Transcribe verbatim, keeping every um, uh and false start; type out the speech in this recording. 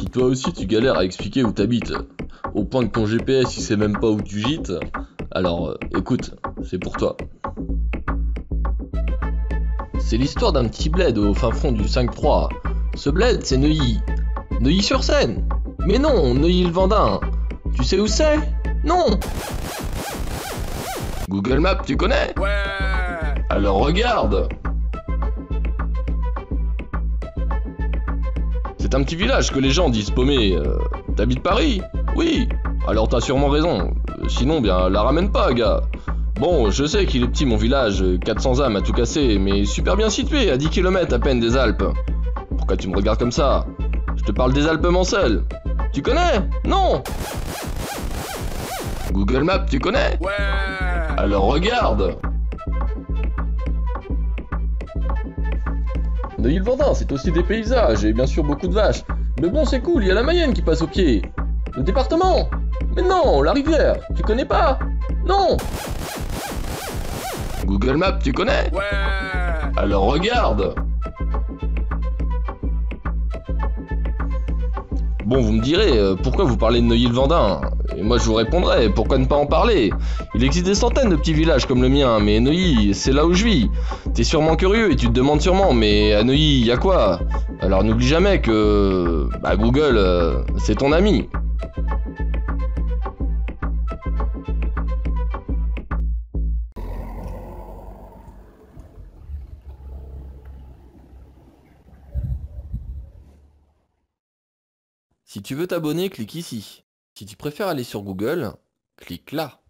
Si toi aussi tu galères à expliquer où t'habites, au point que ton G P S il sait même pas où tu gîtes, alors euh, écoute, c'est pour toi. C'est l'histoire d'un petit bled au fin fond du cinq trois. Ce bled, c'est Neuilly. Neuilly-sur-Seine. Mais non, Neuilly-le-Vendin. Tu sais où c'est? Non. Google Maps, tu connais? Ouais. Alors regarde. C'est un petit village que les gens disent paumé. Euh, T'habites Paris? Oui. Alors t'as sûrement raison. Sinon, bien, la ramène pas, gars. Bon, je sais qu'il est petit mon village, quatre cents âmes à tout casser, mais super bien situé, à dix kilomètres à peine des Alpes. Pourquoi tu me regardes comme ça? Je te parle des Alpes Mancelles. Tu connais? Non. Google Maps, tu connais? Ouais. Alors regarde. Neuilly-le-Vendin, c'est aussi des paysages et bien sûr beaucoup de vaches. Mais bon, c'est cool, il y a la Mayenne qui passe au pied. Le département. Mais non, la rivière, tu connais pas? Non. Google Maps, tu connais? Ouais. Alors regarde. Bon, vous me direz, euh, pourquoi vous parlez de Neuilly-le-Vendin? Et moi je vous répondrai, pourquoi ne pas en parler? Il existe des centaines de petits villages comme le mien, mais Neuilly, c'est là où je vis. T'es sûrement curieux et tu te demandes sûrement, mais à Neuilly, y a quoi? Alors n'oublie jamais que... Bah Google, euh, c'est ton ami. Si tu veux t'abonner, clique ici. Si tu préfères aller sur Google, clique là.